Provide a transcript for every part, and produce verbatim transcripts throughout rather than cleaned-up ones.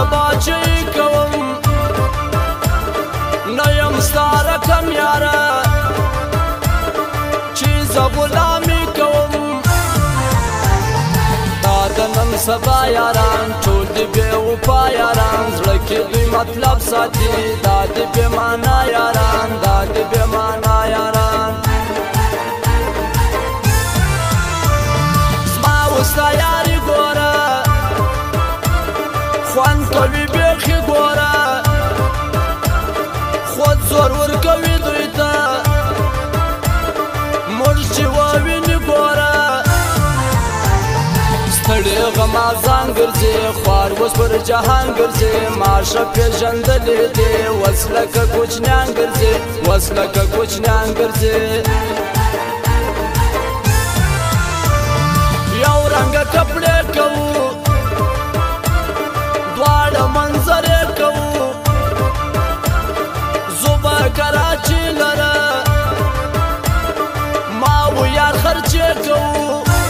باچی کوم نیم ستاره کم یاره چیز غلامی کوم دا د نن سبا یاران ټول دی بې وفا یاران زړه کې دوی مطلب ساتي دا دی بې معنا یاران دا دی بې معنا یاران زما وستا یاري ګوره خوند کوي بیخي ګوره خود زور ورکوي دوی ته موږ چې وویني ګوره ستړی غما ځان ګرځي خوار اوس پر جهان ګرځي ماشه پېژندلې دی اوس لکه کوچنیان ګرځي اوس لکه کوچنیان ګرځي یو رنګه کپړې کوو دواړه منظرې کوو زه به کراچي لره ما و یار خرچې کوو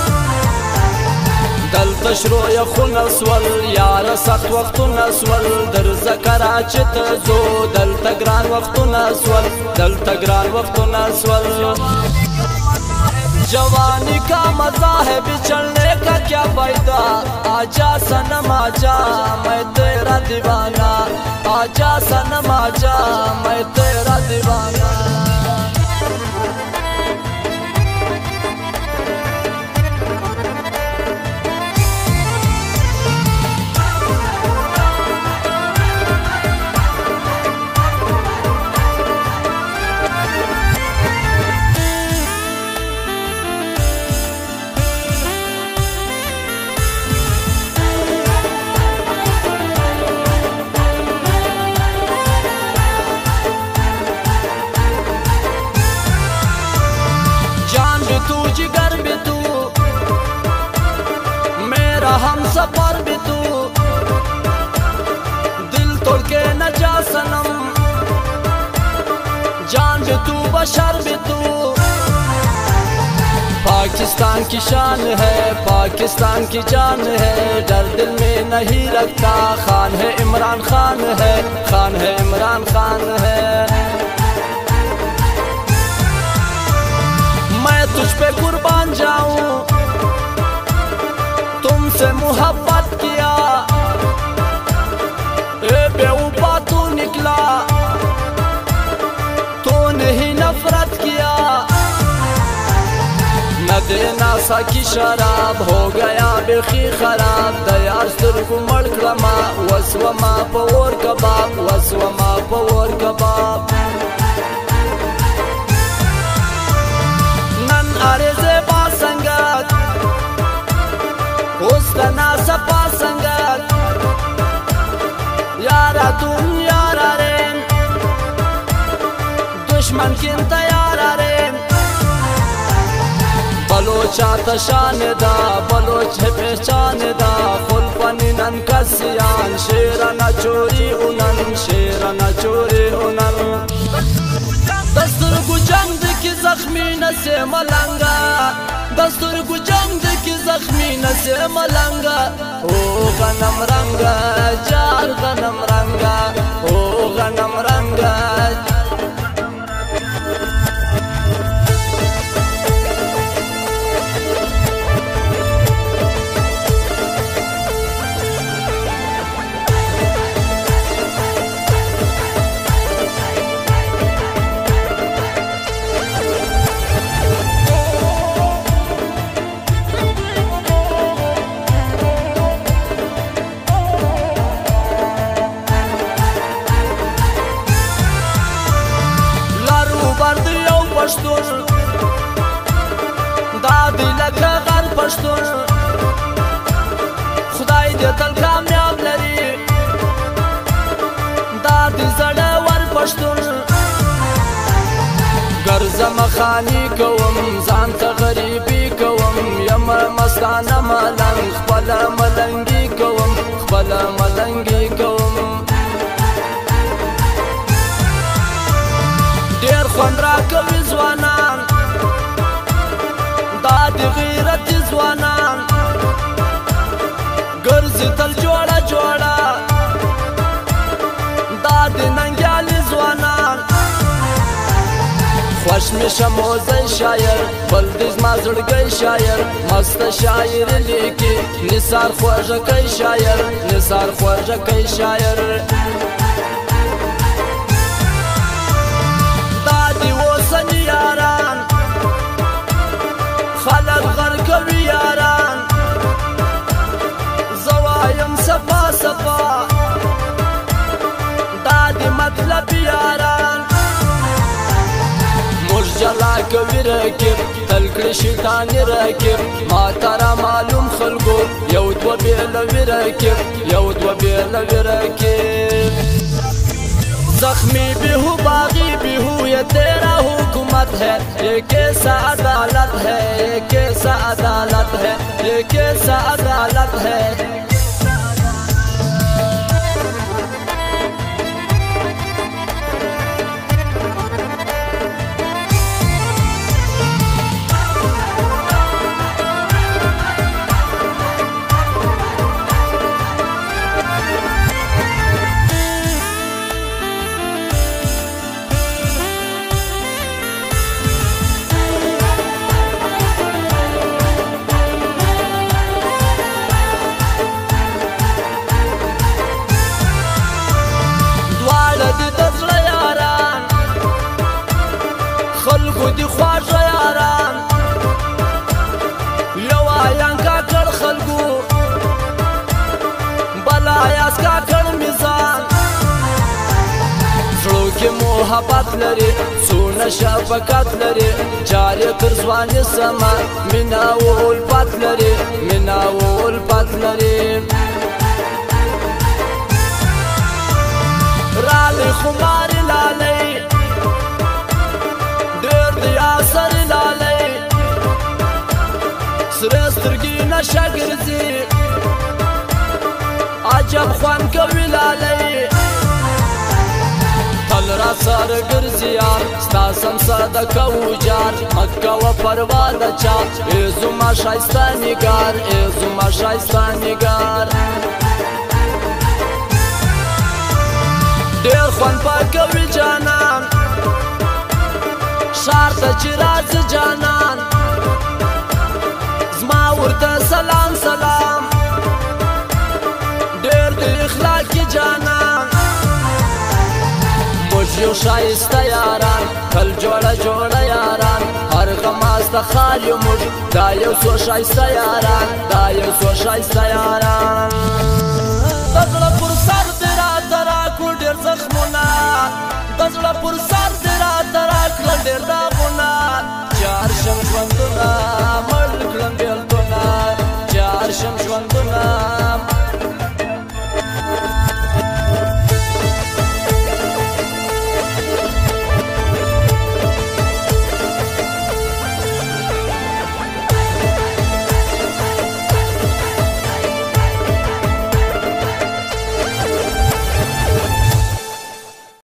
دلته شروع یخونه سول یاره سخت وختونه سول درځه کراچي ته ځو دلته ګران وختونه سول دلته ګران وختونه سول जवानी का मजा है बिछड़ने का क्या फायदा आजा सनम आजा मैं तेरा दीवाना आजा सनम आजा मैं तेरा दीवाना तू जिगर भी तू मेरा हम सफर भी तू दिल तोड़ के न जा सनम जान भी तू बशर भी तू पाकिस्तान की शान है पाकिस्तान की जान है डर दिल में नहीं रखता खान है इमरान खान है खान है इमरान खान है मैं तुझ पे कुर्बान जाऊं तुमसे मोहब्बत किया ए बेवफा तू निकला तूने ही नफरत किया न देना सकी शराब हो गया बेखी खराब दयार सिर को मड़ क्रमा वसवमा पवर कबाब वसवमा पवर कबाब आरज़े बासंगत उस्तना सपा संगत यारा तुम यारा रेन दुश्मन किन तैयारा रेन बलोचा तशान दा बलोच है पहचान दा फुल पनी नन कसियान शेरा न चोरी उनन शेरा न चोरी उनन दस्तूर को जंग की जख्मी न से मलंगा दस्तूर को जंग की जख्मी न से मलंगा ओ गनम रंगा जार गनम रंगा ओ गनम रंगा پښتون دا دی لکه غر پښتون خدای دې تل کامیاب لري دا دی زړه ور پښتون ګرځم خاني کوم ځان ته غریبي کوم یم مستانه ملنګ خپل ملنګي کوم خپل ملنګي کوم ډېر خوند راکوي ځوانان دا د غیرت ځوانان ګرځي تل جوړه جوړه چشم شموزی شایر بل د زما زړګی شایر مست شاعر لیکي نثار خوږکی شایر نثار خوږکی شایر دا دی اوسني یاران خلک غر کوي یاران زوایم صفا صفا دا دی مطلب یاران موږ جلا کوي رکب تل کړي شیطان رکب ما ترا معلوم خلکو یو دوه بیلوي رکب یو دوه بیلوي رکب زخمی بھی ہوں باغی بھی ہوں یہ تیرا حکومت ہے یہ کیسا عدالت ہے یہ کیسا عدالت ہے یہ کیسا عدالت ہے خلقو دی خواجه یاران یو آیان کا کړ خلقو بلا یاس کا کړ میزان زړو کې محبت لري څونه شفقت لري جاري تر ځواني سما مینا او الفت لري مینا او الفت لري رالی خمار لالی سر لالی سره سترګې نشه ګرځي عجب خوند کوي لالی تل را سره ګرځي یار ستا سم صدقه وجار مه کوه پروا د چا ای زما ښایسته نګار ای زما ښایسته نګار ډېر خوند پکوي جانان ښار ته چې راځه جانان زما ورته سلام سلام ډېر د اخلاقي جانان موږ یو ښایسته یاران تل جوړه جوړه یاران هر غماز د خال یو موږ دا یو څو ښایسته یاران دا یو څو ښایسته یاران